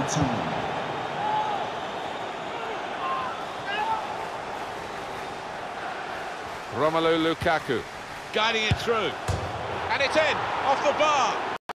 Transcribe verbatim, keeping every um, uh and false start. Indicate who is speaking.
Speaker 1: Extra time.
Speaker 2: Romelu Lukaku.
Speaker 3: Guiding it through. And it's in, off the bar.